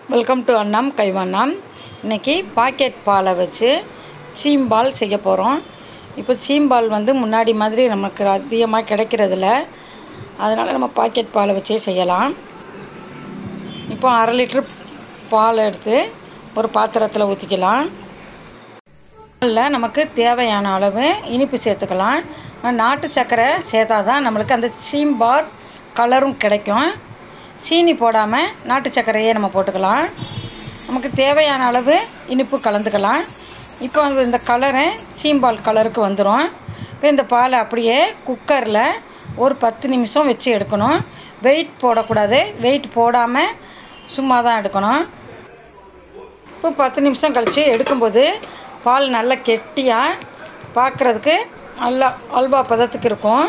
Welcome to அண்ணம் கைவண்ணம். இன்றைக்கி packet பாலை வச்சு சீம்பால் செய்ய போகிறோம். இப்போ சீம்பால் முன்னாடி மாதிரி நமக்கு அதிகமாக கிடைக்கிறதில்ல, அதனால் நம்ம பாக்கெட் பாலை வச்சே செய்யலாம். இப்போ 1/2 லிட்ரு பால் எடுத்து ஒரு பாத்திரத்தில் ஊற்றிக்கலாம். பாலில் நமக்கு தேவையான அளவு இனிப்பு சேர்த்துக்கலாம். நாட்டு சர்க்கரை சேர்த்தா தான் நம்மளுக்கு அந்த சீம்பால் கலரும் கிடைக்கும். சீனி போடாமல் நாட்டு சர்க்கரையே நம்ம போட்டுக்கலாம். நமக்கு தேவையான அளவு இனிப்பு கலந்துக்கலாம். இப்போ இந்த கலரு சீம்பால் கலருக்கு வந்துடும். இப்போ இந்த பாலை அப்படியே குக்கரில் ஒரு 10 நிமிஷம் வச்சு எடுக்கணும். வெயிட் போடக்கூடாது, வெயிட் போடாமல் சும்மா தான் எடுக்கணும். இப்போ 10 நிமிஷம் கழித்து எடுக்கும்போது பால் நல்லா கெட்டியாக பார்க்குறதுக்கு நல்லா அல்வா பதத்துக்கு இருக்கும்.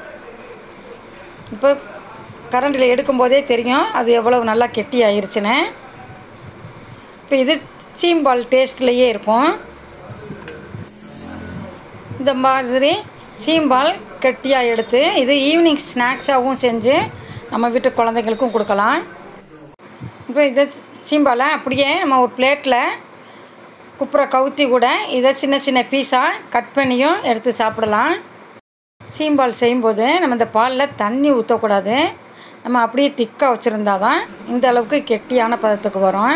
இப்போ கரண்டில் எடுக்கும்போதே தெரியும் அது எவ்வளவு நல்லா கெட்டி ஆயிடுச்சுன்னு. இப்போ இது சீம்பால் டேஸ்ட்லேயே இருக்கும். இந்த மாதிரி சீம்பால் கெட்டியாக எடுத்து இது ஈவினிங் ஸ்நாக்ஸாகவும் செஞ்சு நம்ம வீட்டு குழந்தைங்களுக்கும் கொடுக்கலாம். இப்போ இதை சீம்பாலை அப்படியே நம்ம ஒரு பிளேட்டில் குப்புற கவுத்தி கூட இதை சின்ன சின்ன பீஸாக கட் பண்ணியும் எடுத்து சாப்பிடலாம். சீம்பால் செய்யும்போது நம்ம இந்த பாலில் தண்ணி ஊற்றக்கூடாது. நம்ம அப்படியே திக்காக வச்சுருந்தா தான் இந்த அளவுக்கு கெட்டியான பதத்துக்கு வரும்.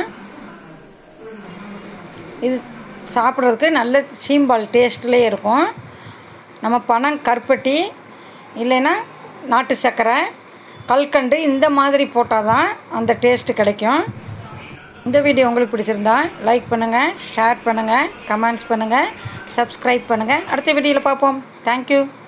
இது சாப்பிட்றதுக்கு நல்ல சீம்பால் டேஸ்ட்லேயே இருக்கும். நம்ம பனம் கருப்பட்டி இல்லைன்னா நாட்டு சர்க்கரை கல்கண்டு இந்த மாதிரி போட்டால் தான் அந்த டேஸ்ட்டு கிடைக்கும். இந்த வீடியோ உங்களுக்கு பிடிச்சிருந்தா லைக் பண்ணுங்கள், ஷேர் பண்ணுங்கள், கமெண்ட்ஸ் பண்ணுங்கள், சப்ஸ்கிரைப் பண்ணுங்கள். அடுத்த வீடியோவில் பார்ப்போம். தேங்க்யூ.